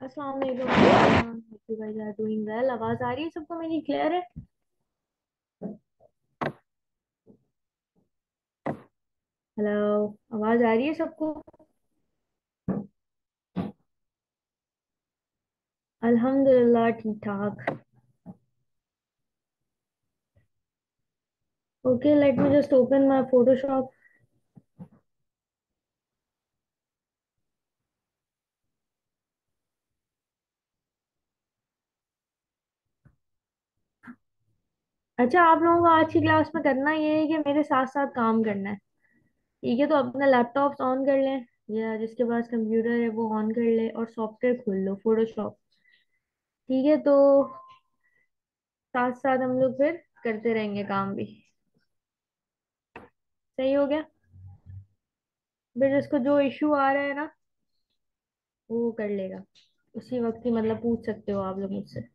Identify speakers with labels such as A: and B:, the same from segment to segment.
A: अस्सलाम वालेकुम। you guys are doing well। आवाज आ रही है सबको मेरी? क्लियर है? हेलो। आवाज आ रही है सबको? अल्हम्दुलिल्लाह ठीक ठाक। Okay, let me just open my Photoshop. अच्छा, आप लोगों को आज की क्लास में करना ये है कि मेरे साथ साथ काम करना है। ठीक है, तो अपना लैपटॉप ऑन कर लें या जिसके पास कंप्यूटर है वो ऑन कर ले और सॉफ्टवेयर खोल लो फोटोशॉप। ठीक है, तो साथ साथ हम लोग फिर करते रहेंगे काम भी। सही हो गया? फिर इसको जो इशू आ रहा है ना वो कर लेगा। उसी वक्त ही मतलब पूछ सकते हो आप लोग मुझसे।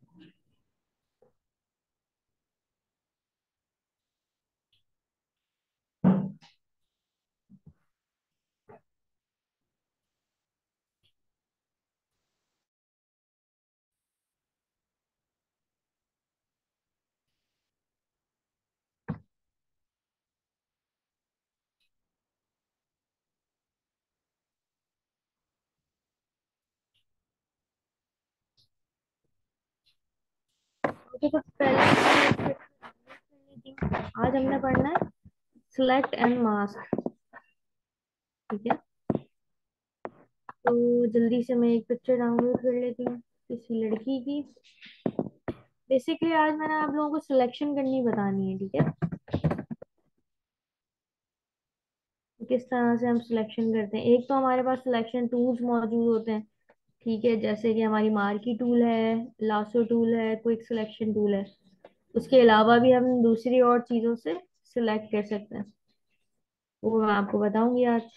A: ओके, तो पहले आज हमने पढ़ना है सिलेक्ट एंड मास्क। ठीक है, तो जल्दी से मैं एक पिक्चर डाउनलोड कर लेती हूँ किसी लड़की की। बेसिकली आज मैंने आप लोगों को सिलेक्शन करनी बतानी है। ठीक है, किस तरह से हम सिलेक्शन करते हैं। एक तो हमारे पास सिलेक्शन टूल्स मौजूद होते हैं। ठीक है, जैसे कि हमारी मार्की टूल है, लासो टूल है, क्विक सिलेक्शन टूल है। उसके अलावा भी हम दूसरी और चीजों से सिलेक्ट कर सकते हैं। वो मैं आपको बताऊंगी आज।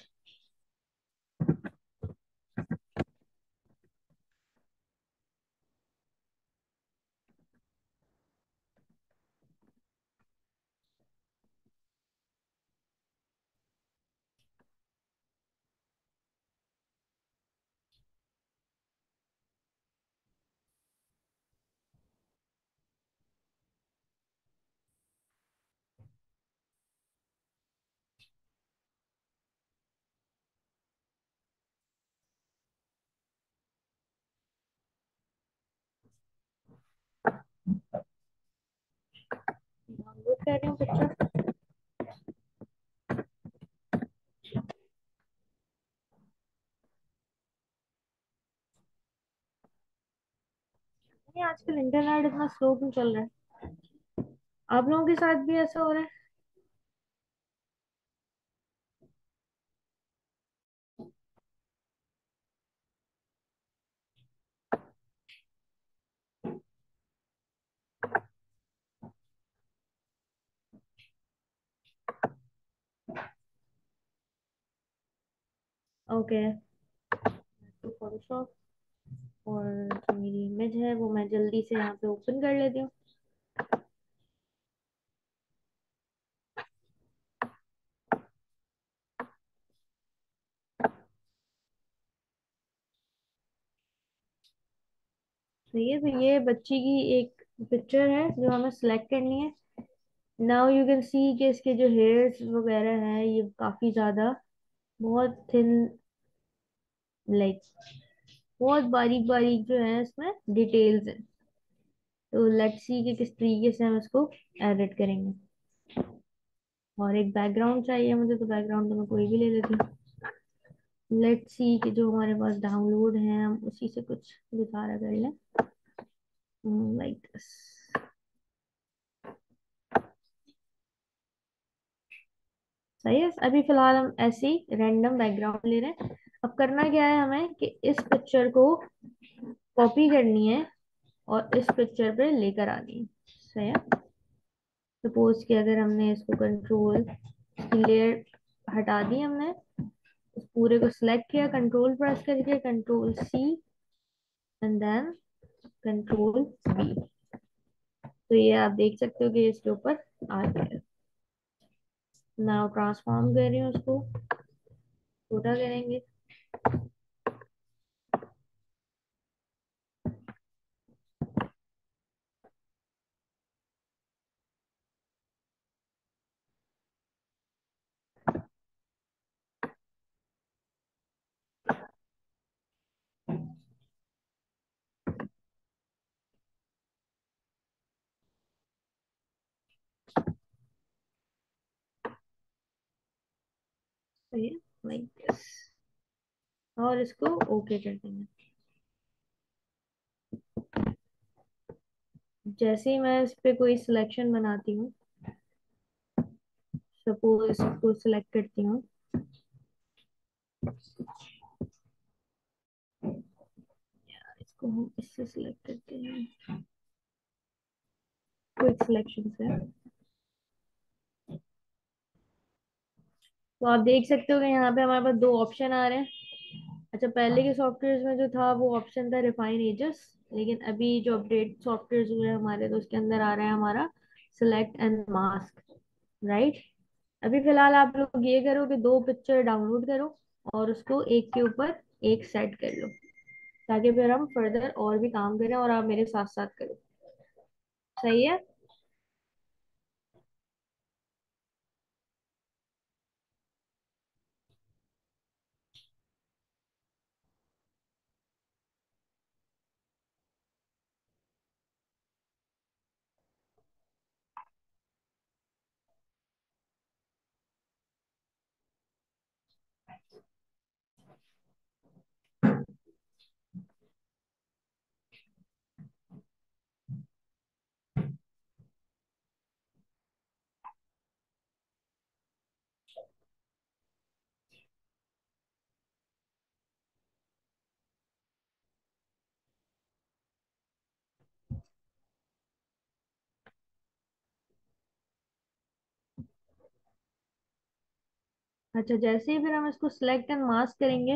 A: डाउनलोड कर रही हूँ पिक्चर। नहीं, आजकल इंटरनेट इतना स्लो क्यों चल रहा है? आप लोगों के साथ भी ऐसा हो रहा है? ओके, तो फोटोशॉप और जो मेरी इमेज है वो मैं जल्दी से यहाँ पे ओपन कर लेती हूँ। तो ये बच्ची की एक पिक्चर है जो हमें सिलेक्ट करनी है। नाउ यू कैन सी कि इसके जो हेयर्स वगैरह हैं ये काफी ज्यादा बहुत थिन, लाइक बहुत बारीक बारीक जो है इसमें डिटेल्स हैं। तो लेट्स सी कि किस तरीके से हम इसको एडिट करेंगे। और एक बैकग्राउंड चाहिए मुझे, तो बैकग्राउंड तो मैं कोई भी ले लेती हूँ। लेट्स सी कि जो हमारे पास डाउनलोड है हम उसी से कुछ गुजारा कर लें, लाइक दिस। सही है, अभी फिलहाल हम ऐसे ही रैंडम बैकग्राउंड ले रहे हैं। अब करना क्या है हमें कि इस पिक्चर को कॉपी करनी है और इस पिक्चर पे लेकर आनी है। सही है। सपोज कि अगर हमने इसको कंट्रोल लेयर हटा दी, हमने उस पूरे को सिलेक्ट किया कंट्रोल प्रेस करके, control C and then control B. तो ये आप देख सकते हो कि इसके ऊपर आ गया है। नाउ ट्रांसफॉर्म कर रही हूँ उसको, छोटा करेंगे। तो ये लाइक दिस, और इसको ओके कर देंगे। जैसे ही मैं इस पे कोई सिलेक्शन बनाती हूँ, सपोज इसको सिलेक्ट करती हूँ, इसको हम इससे सिलेक्ट करते हैं, क्विक सिलेक्शन से। तो आप देख सकते हो कि यहाँ पे हमारे पास दो ऑप्शन आ रहे हैं। अच्छा, पहले के सॉफ्टवेयर में जो था वो ऑप्शन था रिफाइन एजेस, लेकिन अभी जो अपडेट सॉफ्टवेयर हुए हैं हमारे, तो उसके अंदर आ रहा है हमारा सिलेक्ट एंड मास्क, राइट। अभी फिलहाल आप लोग ये करो कि दो पिक्चर डाउनलोड करो और उसको एक के ऊपर एक सेट कर लो, ताकि फिर हम फर्दर और भी काम करें और आप मेरे साथ साथ करो। सही है। अच्छा, जैसे ही फिर हम इसको सिलेक्ट एंड मास्क करेंगे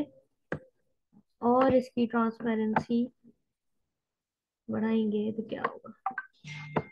A: और इसकी ट्रांसपेरेंसी बढ़ाएंगे तो क्या होगा।